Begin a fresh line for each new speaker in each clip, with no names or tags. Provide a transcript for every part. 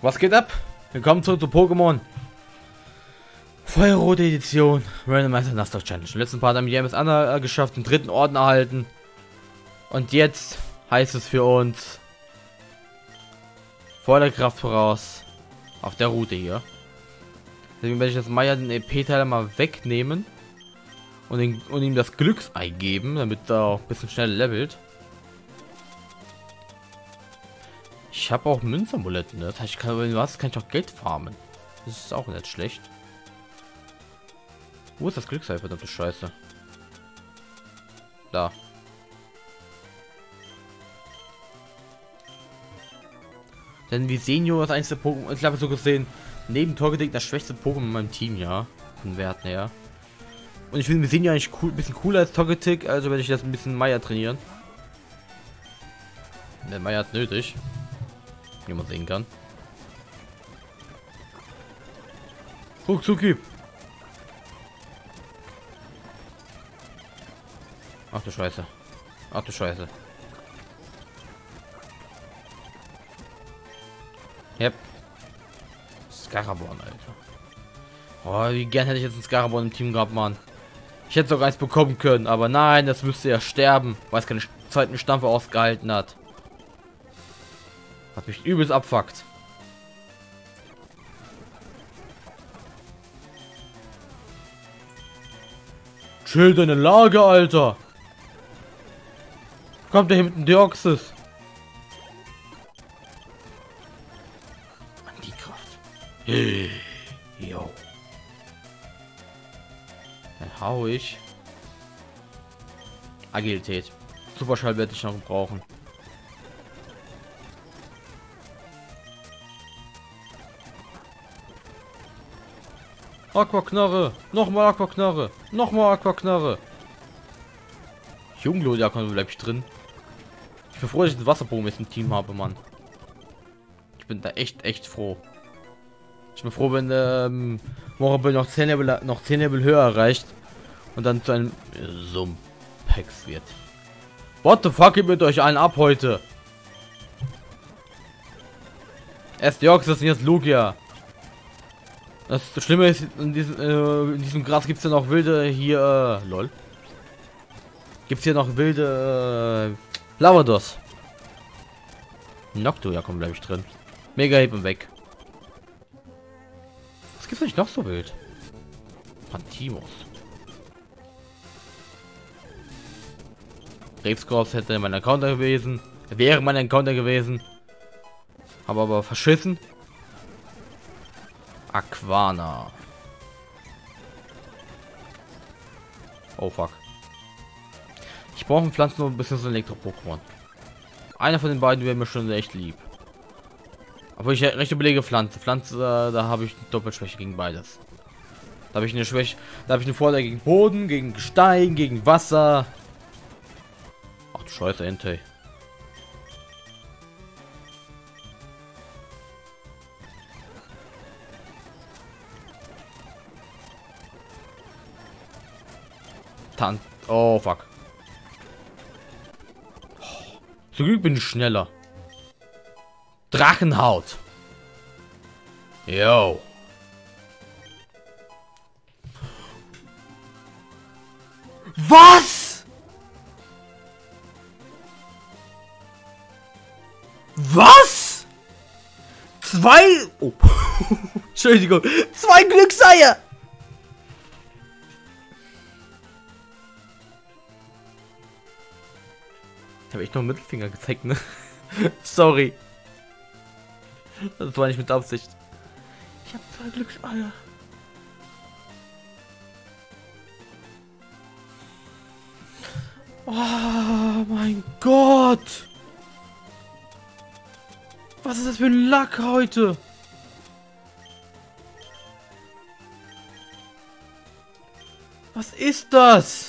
Was geht ab? Willkommen zurück zu Pokémon Feuerrote Edition Randomizer Nuzlocke Challenge. Im letzten Part haben wir es geschafft, den dritten Orden erhalten. Und jetzt heißt es für uns voller Kraft voraus auf der Route hier. Deswegen werde ich das Meier den EP-Teil mal wegnehmen und ihm das Glücksei geben, damit er auch ein bisschen schneller levelt. Ich habe auch Münzamuletten, ne? Das heißt, kann ich auch Geld farmen. Das ist auch nicht schlecht. Wo ist das Glücksei, verdammte Scheiße? Da. Denn Visenio ist eins der Pokémon, ich habe so gesehen, neben Torgedik das schwächste Pokémon in meinem Team, ja. Von Werten her. Und ich finde Visenio eigentlich cool, ein bisschen cooler als Togetic, also werde ich das ein bisschen Meier trainieren. Der Meier hat nötig. Wie man sehen kann. Ruckzucki. Ach du Scheiße. Ach du Scheiße. Yep. Scarabon, Alter. Oh, wie gern hätte ich jetzt einen Scarabon im Team gehabt, Mann. Ich hätte sogar eins bekommen können, aber nein, das müsste ja sterben, weil es keine zweiten Stampfe ausgehalten hat. Was mich übelst abfuckt. Chill deine Lage, Alter. Kommt der hier mit dem Deoxys? An die Kraft. Hey. Yo. Dann hau ich. Agilität. Superschall werde ich noch brauchen. Aquaknarre, nochmal Aquaknarre, nochmal Aquaknarre. Junglodia bleibe ich drin. Ich bin froh, dass ich den Wasserbogen jetzt im Team habe, Mann. Ich bin da echt froh. Ich bin froh, wenn Morabel noch 10 Level höher erreicht und dann zu einem Sumppex wird. What the fuck geht mit euch allen ab heute? Erst Deoxys und jetzt Lugia. Das Schlimme ist, in diesem Gras gibt es ja noch wilde hier, lol. Gibt es hier noch wilde, Lavados. Nocto, ja komm, bleib ich drin. Mega Hip und weg. Was gibt's nicht noch so wild? Pantimos. Krebskorps hätte mein Encounter gewesen. Wäre mein Encounter gewesen. Aber verschissen. Aquana. Oh fuck. Ich brauche Pflanzen nur ein bisschen so Elektro-Pokémon. Einer von den beiden wäre mir schon echt lieb. Aber ich recht überlege Pflanze. Da habe ich eine Doppelschwäche gegen beides. Da habe ich eine Schwäche. Da habe ich eine Vorteil gegen Boden, gegen Gestein, gegen Wasser. Ach du Scheiße, Entei. Oh fuck. Oh, zum Glück bin ich schneller. Drachenhaut. Yo. Was? Was? Zwei. Oh. Entschuldigung. 2 Glückseier. Ich habe echt noch einen Mittelfinger gezeigt, ne? Sorry. Das war nicht mit Absicht. Ich habe 2 Glückseier. Oh mein Gott. Was ist das für ein Lack heute? Was ist das?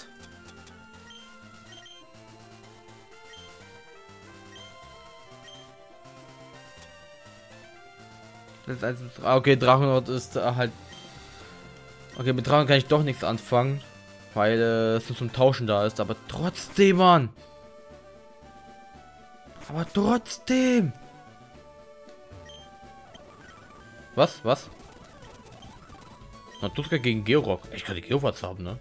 Okay, Drachenhaut ist halt. Okay, mit Drachen kann ich doch nichts anfangen, weil es nur zum Tauschen da ist. Aber trotzdem, Mann. Aber trotzdem. Was? Was? Natuska gegen Georock. Ich kann die Geowatz haben, ne?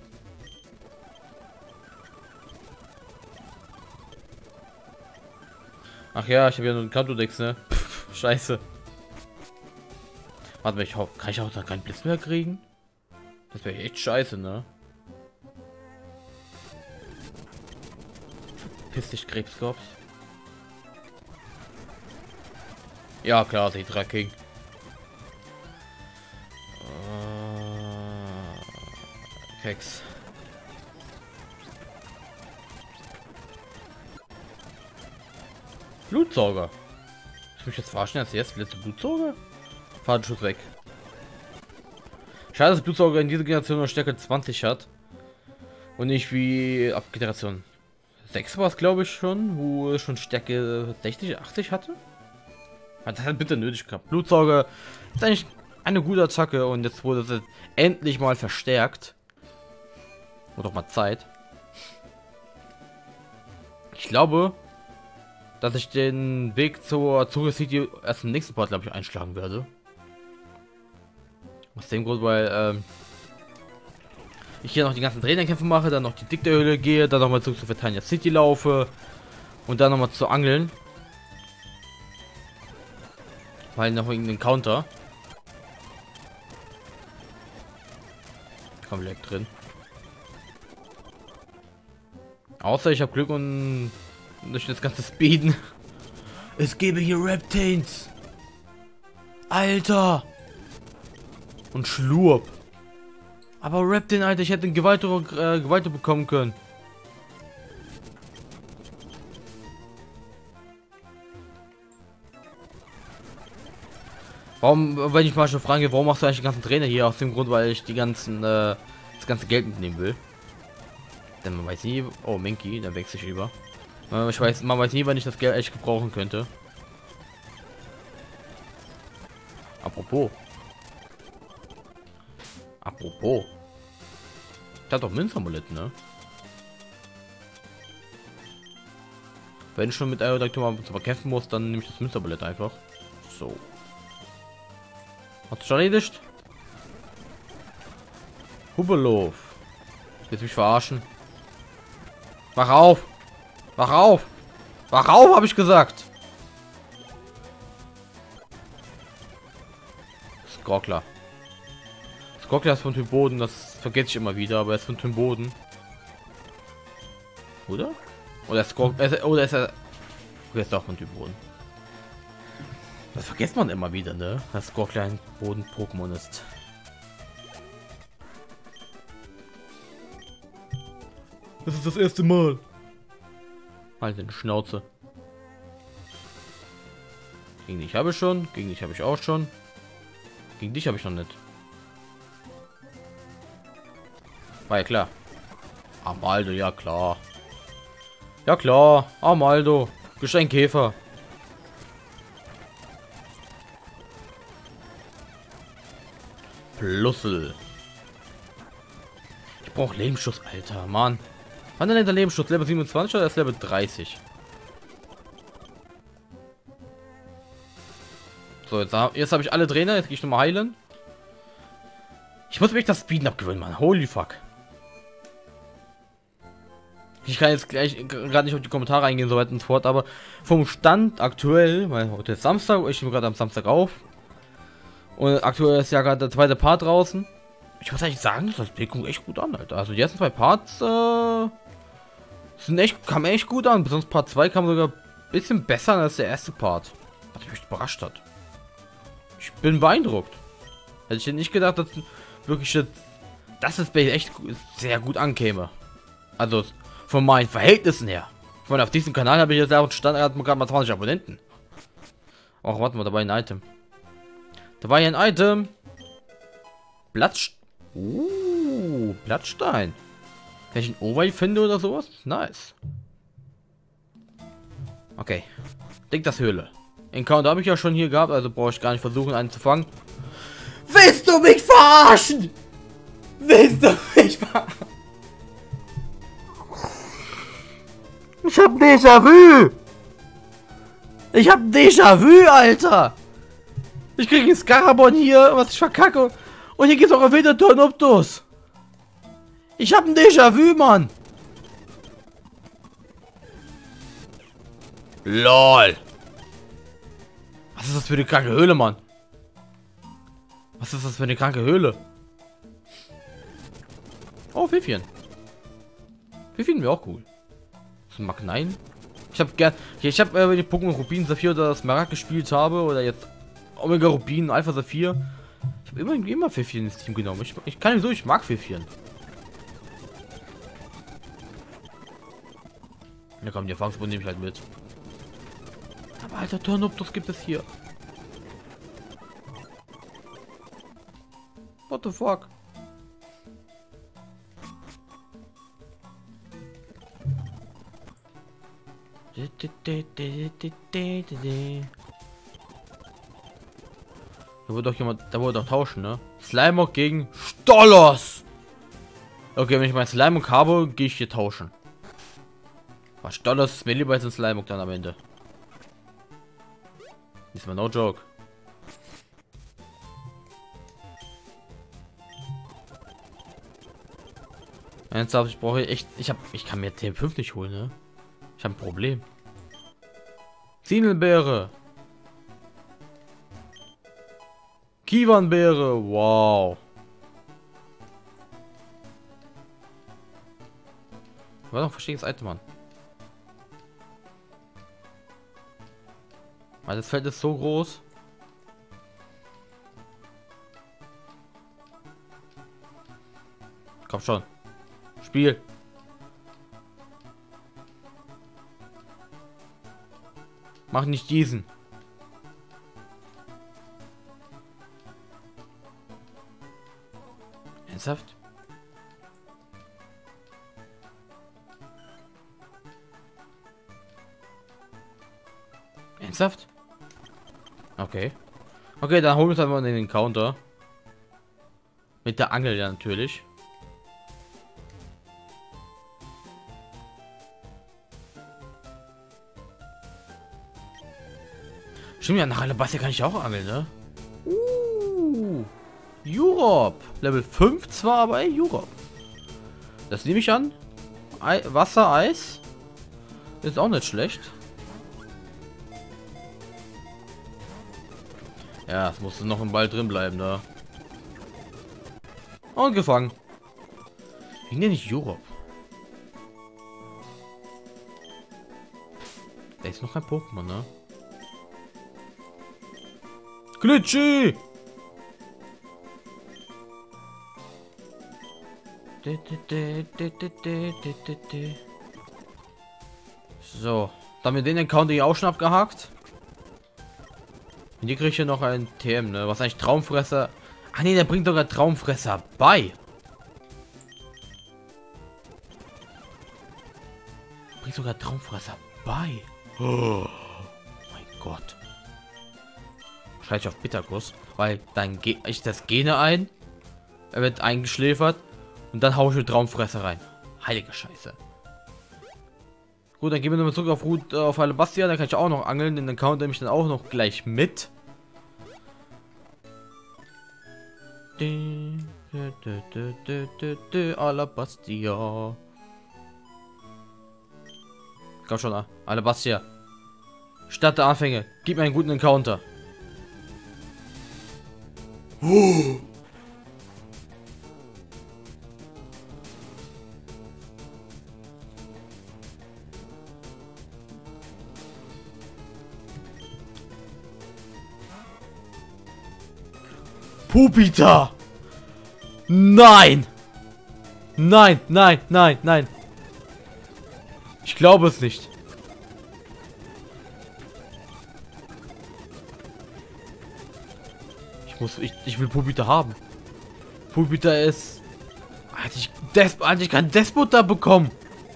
Ach ja, ich habe ja nur einen Kantodex, ne? Pff, scheiße. Warte mal, kann ich auch da keinen Blitz mehr kriegen? Das wäre echt scheiße, ne? Verpiss dich, Krebskorps. Ja, klar, die King. Keks. Blutsauger. Ich mich jetzt verarschen, als jetzt letzte Blutsauger? Fahrschuss weg. Schade, dass Blutsauger in dieser Generation nur Stärke 20 hat. Und nicht wie ab Generation 6 war es, glaube ich, schon, wo es schon Stärke 60, 80 hatte. Das hat bitte nötig gehabt. Blutsauger ist eigentlich eine gute Attacke und jetzt wurde sie endlich mal verstärkt. Wird doch mal Zeit. Ich glaube, dass ich den Weg zur Azure City erst im nächsten Part, glaube ich, einschlagen werde. Aus dem Grund, weil ich hier noch die ganzen Trainerkämpfe mache, dann noch die Dicta-Höhle gehe, dann nochmal zurück zu Vertania City laufe und dann nochmal zu angeln. Weil noch irgendein Counter. Komm direkt drin. Außer ich habe Glück und durch das ganze Speeden. Es gäbe hier Reptails. Alter. Und Schlurp. Aber Reptain, Alter, ich hätte einen Gewalt bekommen können. Warum, wenn ich mal schon frage, warum machst du eigentlich den ganzen Trainer hier? Aus dem Grund, weil ich das ganze Geld mitnehmen will. Denn man weiß nie, oh Minky, dann wechsle ich über. Man weiß nie, wann ich das Geld echt gebrauchen könnte. Apropos. Der hat doch Münzamulett, ne? Wenn ich schon mit Aerodactyl mal kämpfen muss, dann nehme ich das Münzamulett einfach. So. Hat's schon erledigt? Hubelow. Willst du mich verarschen? Wach auf! Wach auf! Wach auf, habe ich gesagt! Skorkler. Skorkler ist von Typ Boden, das vergesse ich immer wieder, aber er ist von Typ Boden. Oder? Oder ist er... Okay, ist doch von Typ Boden. Das vergisst man immer wieder, ne? Dass Skorkler ein Boden-Pokémon ist. Das ist das erste Mal. Halt den Schnauze. Gegen dich habe ich schon. Gegen dich habe ich auch schon. Gegen dich habe ich noch nicht. War ja klar. Amaldo, ja klar. Ja klar. Amaldo. Geschenkkäfer. Plussel. Ich brauche Lebensschuss, Alter, Mann. Wann denn der Lebensschuss? Level 27 oder ist Level 30? So, jetzt habe ich alle Trainer. Jetzt gehe ich nochmal heilen. Ich muss mich das Speeden abgewöhnen, Mann. Holy fuck. Ich kann jetzt gleich gerade nicht auf die Kommentare eingehen, so weiter und so fort, aber vom Stand aktuell, weil heute ist Samstag, ich nehme gerade am Samstag auf. Und aktuell ist ja gerade der zweite Part draußen. Ich muss eigentlich sagen, das Bild kommt echt gut an, Alter. Also die ersten zwei Parts kamen echt gut an. Besonders Part 2 kam sogar ein bisschen besser als der erste Part. Was mich überrascht hat. Ich bin beeindruckt. Hätte ich nicht gedacht, dass wirklich das ist echt sehr gut ankäme. Also von meinen Verhältnissen her. Ich meine, auf diesem Kanal habe ich jetzt auch Standard gerade mal 20 Abonnenten. Ach, warte mal, da war ein Item. Da war hier ein Item. Blattstein. Wenn ich einen Overway finde oder sowas? Nice. Okay. Denk das Höhle. Encounter habe ich ja schon hier gehabt, also brauche ich gar nicht versuchen, einen zu fangen. Willst du mich verarschen? Willst du mich verarschen? Ich hab Déjà-vu! Ich hab Déjà-vu, Alter! Ich kriege einen Scarabon hier, was ich verkacke. Und hier geht's auch wieder Tornoptus. Ich hab ein Déjà-vu, Mann. LOL. Was ist das für eine kranke Höhle, Mann? Was ist das für eine kranke Höhle? Oh, Pfiffchen. Pfiffchen wäre auch cool. Das ist ein Magnein. Ich habe gern. Ich habe die Pokémon Rubin, Saphir oder Smaragd gespielt habe. Oder jetzt Omega Rubin, Alpha Saphir. Ich habe immer Pfiffchen ins Team genommen. Ich kann nicht so, ich mag Pfiffchen. Ja komm, die Erfahrungsbund nehme ich halt mit. Aber alter Tornoptus gibt es hier. What the fuck? Da wurde doch jemand, da wurde doch tauschen, ne? Slimeock gegen Stolos. Okay, wenn ich mein Slimeock habe, gehe ich hier tauschen. Was Stolos ist mir lieber als ein Slimeock dann am Ende. Diesmal no joke. Ernsthaft, ich brauche echt, ich kann mir TM5 nicht holen, ne? Ich habe ein Problem. Zinelbeere. Kiwanbeere. Wow. War doch ein verstehendes Item, Mann. Weil das Feld ist so groß. Komm schon. Spiel. Mach nicht diesen. Ernsthaft? Ernsthaft? Okay. Okay, dann holen wir uns einfach den Encounter. Mit der Angel ja natürlich. Stimmt ja, nach Alabastia kann ich auch angeln, ne? Europe. Level 5 zwar, aber ey, Europe. Das nehme ich an. Wasser, Eis. Ist auch nicht schlecht. Ja, es musste noch im Ball drin bleiben da. Und gefangen. Ich nenne nicht Europe. Da ist noch kein Pokémon, ne? Glitchy! So, dann mit den Encounter hier auch schon abgehakt. Und hier kriege ich hier noch ein TM, ne? Was eigentlich Traumfresser. Ach nee, der bringt sogar Traumfresser bei. Bringt sogar Traumfresser bei. Oh mein Gott. Schreibe ich auf Bitterkuss, weil dann gehe ich das Gene ein. Er wird eingeschläfert und dann haue ich mit Traumfresser rein. Heilige Scheiße. Gut, dann gehen wir nochmal zurück auf Route auf Alabastia. Da kann ich auch noch angeln. Den Account nehme ich dann auch noch gleich mit. Alabastia. Komm schon, Alabastia. Stadt der Anfänge. Gib mir einen guten Encounter. Pupita! Nein! Nein, nein, nein, nein. Ich glaube es nicht. Ich will Pupita haben. Pupita ist... Alter, ich kann Despot da bekommen.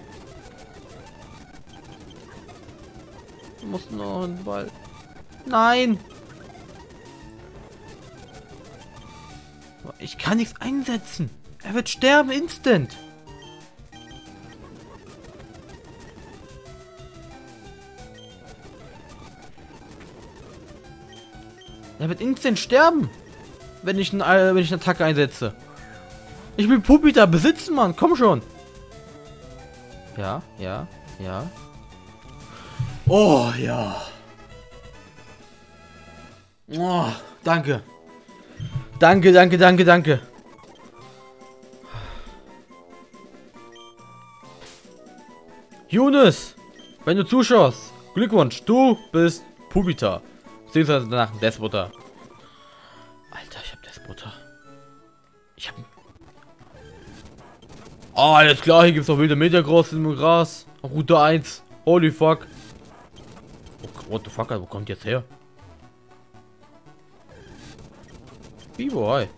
Ich muss noch einen Ball. Nein! Ich kann nichts einsetzen. Er wird sterben instant. Er wird instant sterben, wenn ich eine Attacke einsetze. Ich will Puppita besitzen, Mann. Komm schon. Ja, ja, ja. Oh, ja. Oh, danke. Danke, danke, danke, danke. Younes, wenn du zuschaust, Glückwunsch, du bist Puppita. Beziehungsweise danach Despoter. Alter, ich hab Despoter. Ich hab... Oh, alles klar, hier gibt's noch wilde Mediagross im Gras. Route 1. Holy fuck. Oh, what the fuck, wo kommt jetzt her? Bibo, hi.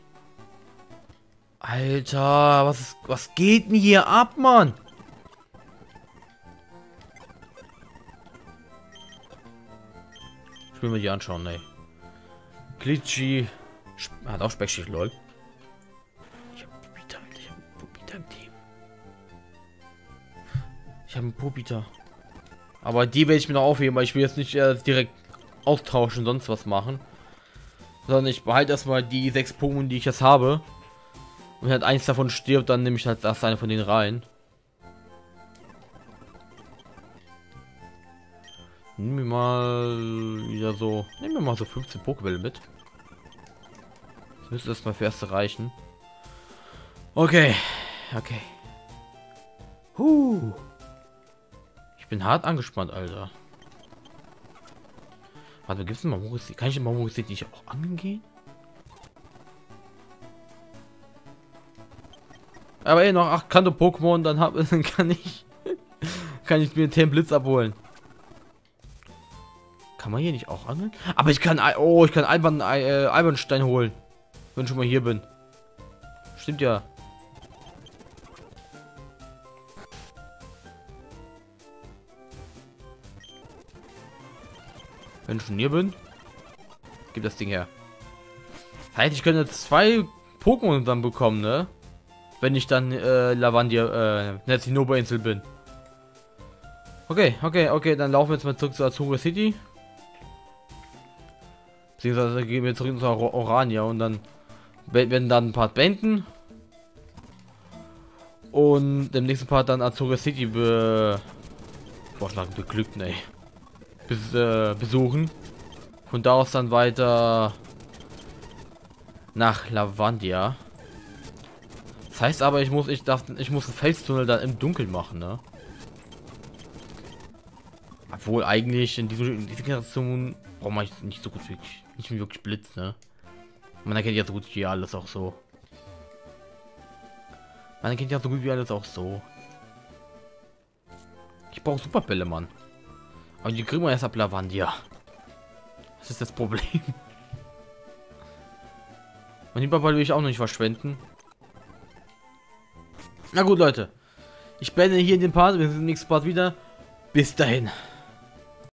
Alter, was geht denn hier ab, Mann? Ich will mir die anschauen, ey. Glitchy. Hat auch Speckschicht, lol. Ich hab Puppita, Alter. Ich hab Puppita im Team. Ich habe einen Puppita. Aber die werde ich mir noch aufheben, weil ich will jetzt nicht direkt austauschen, sonst was machen. Sondern ich behalte erstmal die 6 Pokémon, die ich jetzt habe. Und wenn halt eins davon stirbt, dann nehme ich halt das eine von denen rein. Nehmen wir mal wieder so. Nehmen wir mal so 15 Pokébälle mit. Das müsste das mal für erste reichen. Okay. Okay. Ich bin hart angespannt, Alter. Warte, gibt's einen Mamoru-City? Kann ich den Mamoru-City nicht auch angeln gehen? Aber noch 8 Kanto-Pokémon, dann kann ich mir den Blitz abholen. Kann man hier nicht auch angeln? Aber ich kann Albanstein holen, wenn ich schon mal hier bin. Stimmt ja. Wenn ich schon hier bin, gib das Ding her. Das heißt, ich könnte 2 Pokémon dann bekommen, ne? Wenn ich dann Lavandia, Netzinova-Insel bin. Okay, dann laufen wir jetzt mal zurück zu Azura City. Beziehungsweise gehen wir zurück zu Orania und dann werden dann ein Part beenden. Und im nächsten Part dann Azura City beglückt, ey. Besuchen. Von da aus dann weiter nach Lavandia. Das heißt aber, ich muss einen Felstunnel dann im Dunkeln machen, ne? Obwohl eigentlich in dieser Generation braucht man nicht so gut nicht wirklich Blitz, ne? Man erkennt ja so gut wie alles auch so. Ich brauche Superbälle, Mann. Aber die kriegen wir erst ab Lavandia. Das ist das Problem. Und die Ball will ich auch noch nicht verschwenden. Na gut, Leute. Ich beende hier den Part. Wir sehen im nächsten Part wieder. Bis dahin.